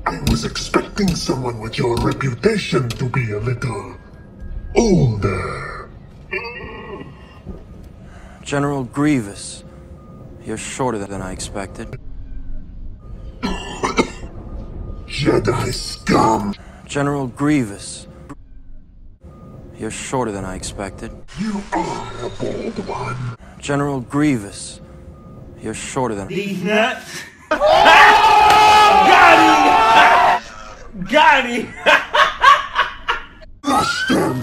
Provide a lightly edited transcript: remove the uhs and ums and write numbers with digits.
I was expecting someone with your reputation to be a little older. General Grievous. You're shorter than I expected. Jedi scum! General Grievous. You're shorter than I expected. You are a bold one. General Grievous. You're shorter than... These nuts. Got him! Got him! Crush them!